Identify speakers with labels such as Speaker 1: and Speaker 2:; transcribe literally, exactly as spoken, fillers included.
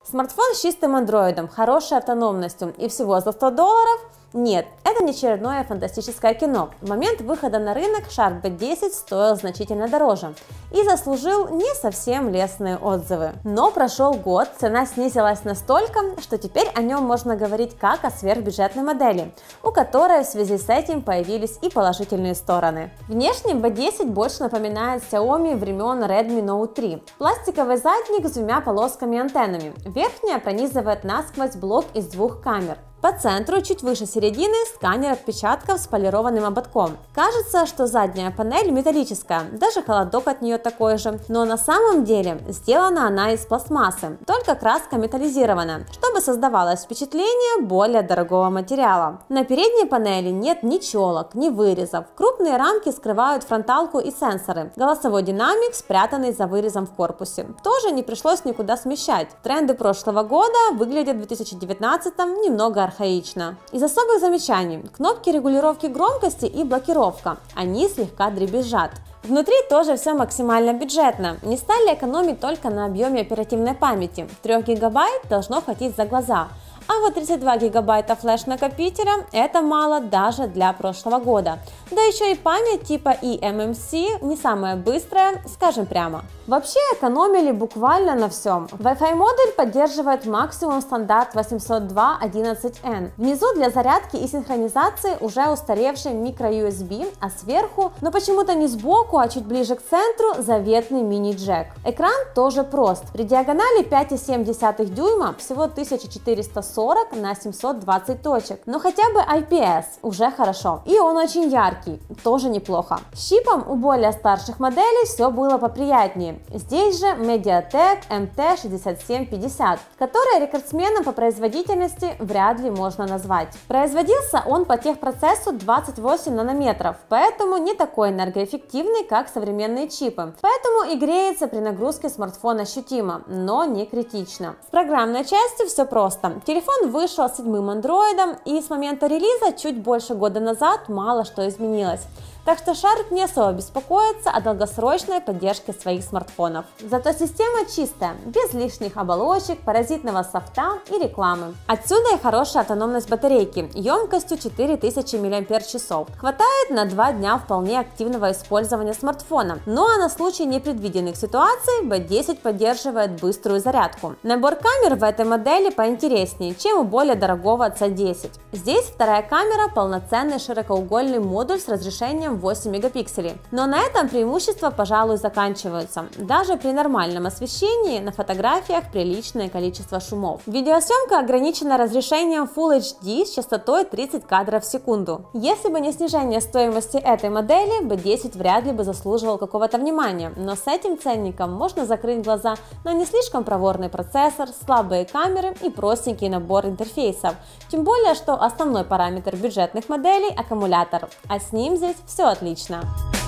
Speaker 1: Смартфон с чистым андроидом, хорошей автономностью и всего за сто долларов? Нет, это не очередное фантастическое кино. В момент выхода на рынок Shark би десять стоил значительно дороже и заслужил не совсем лестные отзывы. Но прошел год, цена снизилась настолько, что теперь о нем можно говорить как о сверхбюджетной модели, у которой в связи с этим появились и положительные стороны. Внешне би десять больше напоминает Xiaomi времен Redmi Note три. Пластиковый задник с двумя полосками-антеннами. Верхняя пронизывает насквозь блок из двух камер. По центру, чуть выше середины, сканер отпечатков с полированным ободком. Кажется, что задняя панель металлическая, даже холодок от нее такой же, но на самом деле сделана она из пластмассы, только краска металлизирована, чтобы создавалось впечатление более дорогого материала. На передней панели нет ни челок, ни вырезов, крупные рамки скрывают фронталку и сенсоры, голосовой динамик, спрятанный за вырезом в корпусе, тоже не пришлось никуда смещать. Тренды прошлого года выглядят в две тысячи девятнадцатом немного архаично. Из особых замечаний: кнопки регулировки громкости и блокировка, они слегка дребезжат. Внутри тоже все максимально бюджетно, не стали экономить только на объеме оперативной памяти, трёх гигабайт должно хватить за глаза. А вот тридцать два гигабайта флеш-накопителя это мало даже для прошлого года. Да еще и память типа и эм эм си не самая быстрая, скажем прямо. Вообще экономили буквально на всем. Wi-Fi модуль поддерживает максимум стандарт восемьсот два точка одиннадцать эн. Внизу для зарядки и синхронизации уже устаревший микро ю эс би, а сверху, но почему-то не сбоку, а чуть ближе к центру, заветный мини-джек. Экран тоже прост. При диагонали пять и семь десятых дюйма, всего тысяча четыреста сорок на семьсот двадцать точек, но хотя бы ай пи эс уже хорошо. И он очень яркий, тоже неплохо. С чипом у более старших моделей все было поприятнее. Здесь же Mediatek эм ти шестьдесят семь пятьдесят, который рекордсменом по производительности вряд ли можно назвать. Производился он по техпроцессу двадцать восемь нанометров, поэтому не такой энергоэффективный, как современные чипы. Поэтому и греется при нагрузке смартфон ощутимо, но не критично. С программной частью все просто. Телефон вышел с седьмым андроидом, и с момента релиза чуть больше года назад мало что изменилось. Так что Shark не особо беспокоится о долгосрочной поддержке своих смартфонов. Зато система чистая, без лишних оболочек, паразитного софта и рекламы. Отсюда и хорошая автономность батарейки, емкостью четыре тысячи миллиампер-часов. Хватает на два дня вполне активного использования смартфона. Ну а на случай непредвиденных ситуаций би десять поддерживает быструю зарядку. Набор камер в этой модели поинтереснее, чем у более дорогого си десять. Здесь вторая камера — полноценный широкоугольный модуль с разрешением восемь мегапикселей. Но на этом преимущества, пожалуй, заканчиваются. Даже при нормальном освещении на фотографиях приличное количество шумов. Видеосъемка ограничена разрешением фулл эйч ди с частотой тридцать кадров в секунду. Если бы не снижение стоимости этой модели, би десять вряд ли бы заслуживал какого-то внимания, но с этим ценником можно закрыть глаза на не слишком проворный процессор, слабые камеры и простенький набор интерфейсов. Тем более, что основной параметр бюджетных моделей — аккумулятор, а с ним здесь все отлично.